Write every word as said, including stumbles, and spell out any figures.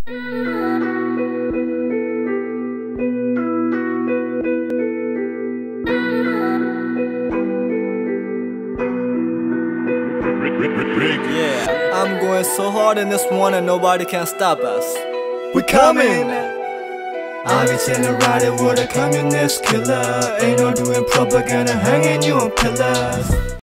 Yeah, I'm going so hard in this one and nobody can stop us. We coming! I be chillin' riding with a communist killer. Ain't no doing propaganda, hanging you on pillars.